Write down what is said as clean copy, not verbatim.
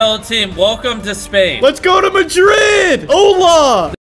Hello team, welcome to Spain. Let's go to Madrid. Hola.